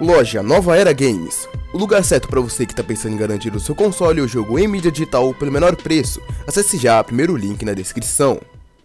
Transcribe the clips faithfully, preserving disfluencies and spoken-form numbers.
Loja Nova Era Games, o lugar certo para você que está pensando em garantir o seu console ou jogo em mídia digital pelo menor preço. Acesse já, primeiro link na descrição.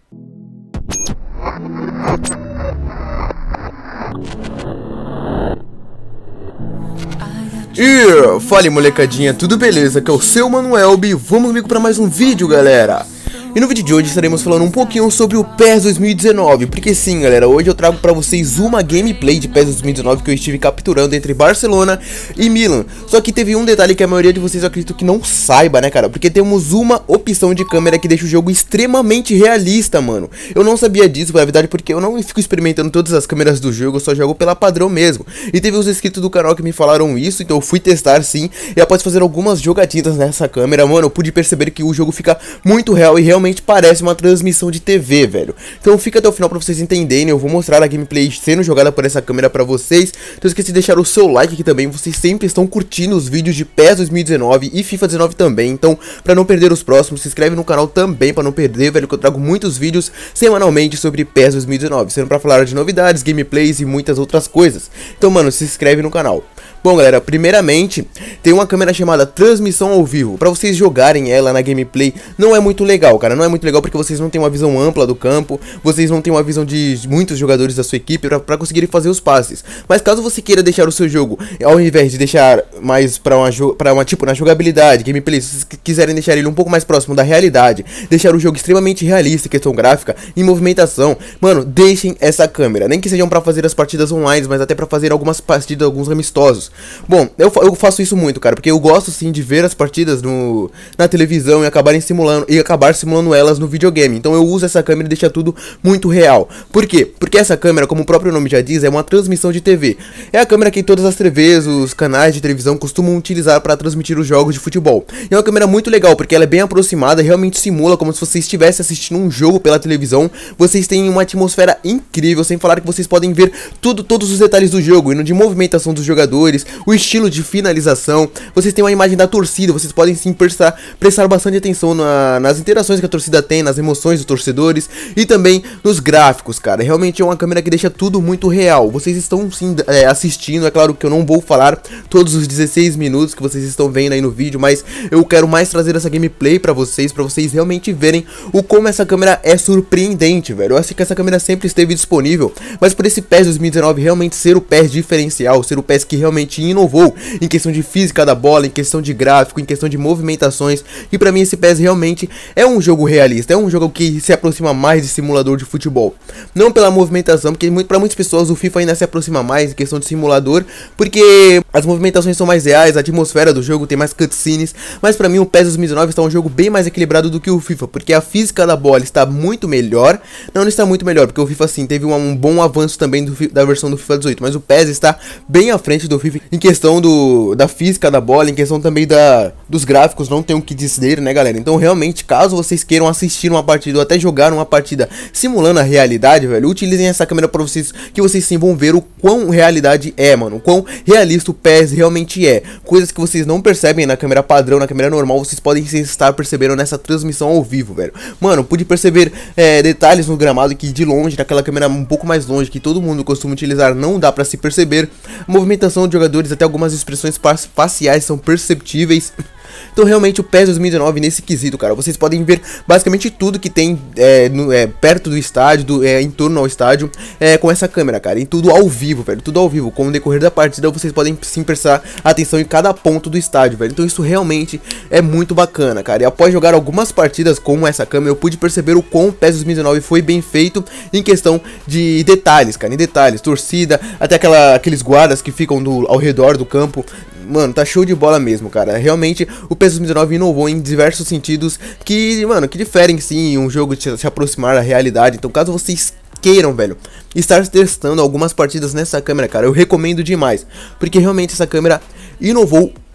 E fala molecadinha, tudo beleza? Que é o seu Manuelbi, vamos comigo para mais um vídeo, galera. E no vídeo de hoje estaremos falando um pouquinho sobre o PES dois mil e dezenove, porque sim, galera, hoje eu trago pra vocês uma gameplay de PES dois mil e dezenove que eu estive capturando entre Barcelona e Milan. Só que teve um detalhe que a maioria de vocês eu acredito que não saiba, né, cara, porque temos uma opção de câmera que deixa o jogo extremamente realista, mano. Eu não sabia disso, na verdade, porque eu não fico experimentando todas as câmeras do jogo, eu só jogo pela padrão mesmo. E teve os inscritos do canal que me falaram isso, então eu fui testar sim, e após fazer algumas jogatinas nessa câmera, mano, eu pude perceber que o jogo fica muito real e realmente parece uma transmissão de T V, velho. Então fica até o final pra vocês entenderem. Eu vou mostrar a gameplay sendo jogada por essa câmera pra vocês. Então esqueci de deixar o seu like aqui também. Vocês sempre estão curtindo os vídeos de PES dois mil e dezenove e FIFA dezenove também. Então pra não perder os próximos, se inscreve no canal também pra não perder, velho, que eu trago muitos vídeos semanalmente sobre PES dois mil e dezenove, sendo pra falar de novidades, gameplays e muitas outras coisas. Então, mano, se inscreve no canal. Bom, galera, primeiramente, tem uma câmera chamada transmissão ao vivo. Pra vocês jogarem ela na gameplay, não é muito legal, cara. Não é muito legal porque vocês não têm uma visão ampla do campo. Vocês não têm uma visão de muitos jogadores da sua equipe pra, pra conseguirem fazer os passes. Mas caso você queira deixar o seu jogo, ao invés de deixar mais pra uma, pra uma tipo, na jogabilidade, gameplay, se vocês quiserem deixar ele um pouco mais próximo da realidade, deixar o jogo extremamente realista, questão gráfica e movimentação, mano, deixem essa câmera. Nem que sejam pra fazer as partidas online, mas até pra fazer algumas partidas, alguns amistosos. Bom, eu, eu faço isso muito, cara, porque eu gosto sim de ver as partidas no, na televisão e acabarem simulando e acabar simulando elas no videogame. Então eu uso essa câmera e deixa tudo muito real. Por quê? Porque essa câmera, como o próprio nome já diz, é uma transmissão de T V. É a câmera que todas as T Vs, os canais de televisão costumam utilizar para transmitir os jogos de futebol. E é uma câmera muito legal, porque ela é bem aproximada, realmente simula como se você estivesse assistindo um jogo pela televisão. Vocês têm uma atmosfera incrível, sem falar que vocês podem ver tudo, todos os detalhes do jogo, indo de movimentação dos jogadores, o estilo de finalização. Vocês têm uma imagem da torcida, vocês podem sim prestar, prestar bastante atenção na, nas interações que a torcida tem, nas emoções dos torcedores e também nos gráficos, cara. Realmente é uma câmera que deixa tudo muito real. Vocês estão sim é, assistindo, é claro que eu não vou falar todos os dezesseis minutos que vocês estão vendo aí no vídeo, mas eu quero mais trazer essa gameplay pra vocês, pra vocês realmente verem o como essa câmera é surpreendente, velho. Eu acho que essa câmera sempre esteve disponível, mas por esse PES dois mil e dezenove realmente ser o PES diferencial, ser o PES que realmente inovou em questão de física da bola, em questão de gráfico, em questão de movimentações, e pra mim esse PES realmente é um jogo realista, é um jogo que se aproxima mais de simulador de futebol. Não pela movimentação, porque muito, pra muitas pessoas o FIFA ainda se aproxima mais em questão de simulador, porque as movimentações são mais reais, a atmosfera do jogo tem mais cutscenes, mas pra mim o PES dois mil e dezenove está um jogo bem mais equilibrado do que o FIFA, porque a física da bola está muito melhor, não, não está muito melhor, porque o FIFA sim teve um, um bom avanço também do, da versão do FIFA dezoito, mas o PES está bem à frente do FIFA em questão do, da física da bola, em questão também da, dos gráficos, não tem o que dizer, né, galera? Então realmente, caso vocês queiram assistir uma partida ou até jogar uma partida simulando a realidade, velho, utilizem essa câmera pra vocês, que vocês sim vão ver o quão realidade é, mano, o quão realista o PES realmente é. Coisas que vocês não percebem na câmera padrão, na câmera normal, vocês podem sim estar percebendo nessa transmissão ao vivo, velho. Mano, pude perceber é, detalhes no gramado que de longe, naquela câmera um pouco mais longe, que todo mundo costuma utilizar, não dá pra se perceber. A movimentação de jogadores, até algumas expressões faciais são perceptíveis. Então realmente o PES dois mil e dezenove nesse quesito, cara, vocês podem ver basicamente tudo que tem é, no, é, perto do estádio, do, é, em torno ao estádio, é, com essa câmera, cara, e tudo ao vivo, velho, tudo ao vivo. Com o decorrer da partida vocês podem sim prestar atenção em cada ponto do estádio, velho. Então isso realmente é muito bacana, cara, e após jogar algumas partidas com essa câmera eu pude perceber o quão o PES dois mil e dezenove foi bem feito em questão de detalhes, cara, em detalhes, torcida, até aquela, aqueles guardas que ficam do, ao redor do campo. Mano, tá show de bola mesmo, cara. Realmente o PES dois mil e dezenove inovou em diversos sentidos que, mano, que diferem sim um jogo de se aproximar da realidade. Então caso vocês queiram, velho, estar testando algumas partidas nessa câmera, cara, eu recomendo demais, porque realmente essa câmera inovou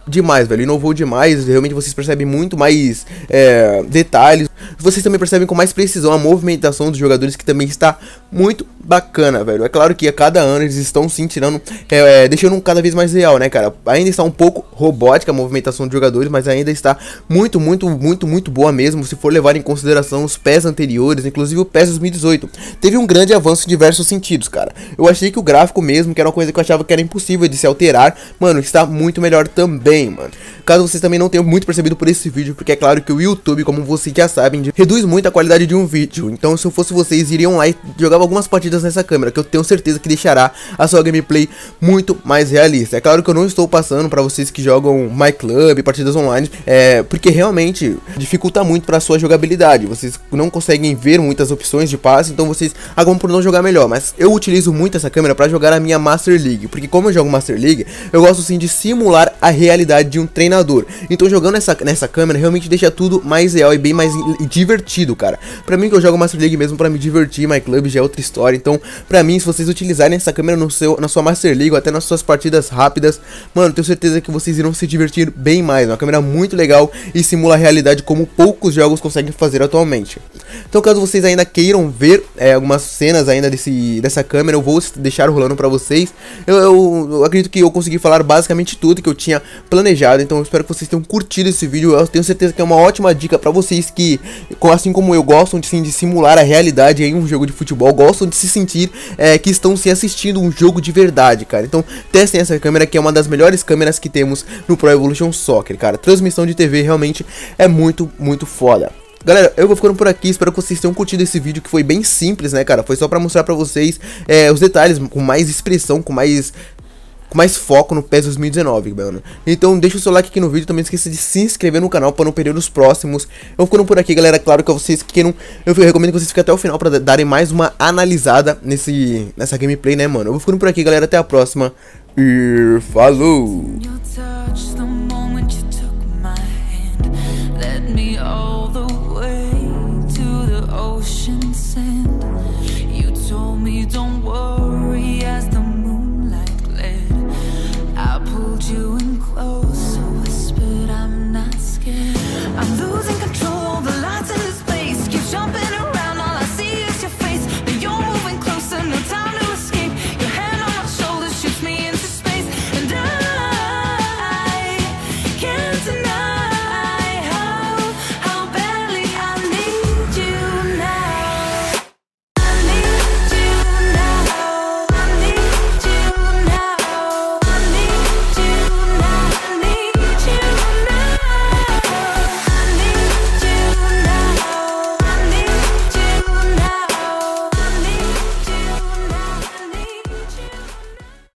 demais, velho, inovou demais, realmente vocês percebem muito mais é, detalhes, vocês também percebem com mais precisão a movimentação dos jogadores, que também está muito bacana, velho. É claro que a cada ano eles estão sim tirando, é, é, deixando cada vez mais real, né, cara. Ainda está um pouco robótica a movimentação dos jogadores, mas ainda está muito, muito, muito, muito boa mesmo, se for levar em consideração os P E S anteriores, inclusive o P E S dois mil e dezoito. Teve um grande avanço em diversos sentidos, cara. Eu achei que o gráfico mesmo, que era uma coisa que eu achava que era impossível de se alterar, mano, está muito melhor também, mano. Caso vocês também não tenham muito percebido por esse vídeo, porque é claro que o YouTube, como vocês já sabem, reduz muito a qualidade de um vídeo. Então, se eu fosse vocês, iriam lá e jogavam algumas partidas nessa câmera, que eu tenho certeza que deixará a sua gameplay muito mais realista. É claro que eu não estou passando para vocês que jogam MyClub, partidas online, é, porque realmente dificulta muito para a sua jogabilidade. Vocês não conseguem ver muitas opções de passe, então vocês acabam por não jogar melhor. Mas eu utilizo muito essa câmera para jogar a minha Master League, porque como eu jogo Master League, eu gosto sim de simular a realidade de um treinador. Então jogando essa, nessa câmera realmente deixa tudo mais real e bem mais divertido, cara. Pra mim que eu jogo Master League mesmo pra me divertir, MyClub já é outra história. Então pra mim, se vocês utilizarem essa câmera no seu, na sua Master League ou até nas suas partidas rápidas, mano, tenho certeza que vocês irão se divertir bem mais. É uma câmera muito legal e simula a realidade como poucos jogos conseguem fazer atualmente. Então caso vocês ainda queiram ver é, algumas cenas ainda desse, dessa câmera, eu vou deixar rolando pra vocês. Eu, eu, eu acredito que eu consegui falar basicamente tudo que eu tinha planejado, então eu espero que vocês tenham curtido esse vídeo. Eu tenho certeza que é uma ótima dica pra vocês que, assim como eu, gostam de, sim, de simular a realidade em um jogo de futebol, gostam de se sentir é, que estão se assistindo um jogo de verdade, cara. Então testem essa câmera, que é uma das melhores câmeras que temos no Pro Evolution Soccer, cara. Transmissão de T V realmente é muito, muito foda. Galera, eu vou ficando por aqui, espero que vocês tenham curtido esse vídeo, que foi bem simples, né, cara? Foi só pra mostrar pra vocês é, os detalhes com mais expressão, com mais... com mais foco no P E S dois mil e dezenove, mano. Então deixa o seu like aqui no vídeo, também não esqueça de se inscrever no canal para não perder os próximos. Eu vou ficando por aqui, galera. Claro que vocês que queiram, eu recomendo que vocês fiquem até o final para darem mais uma analisada nesse, nessa gameplay, né, mano. Eu vou ficando por aqui, galera. Até a próxima e falou! Don't worry.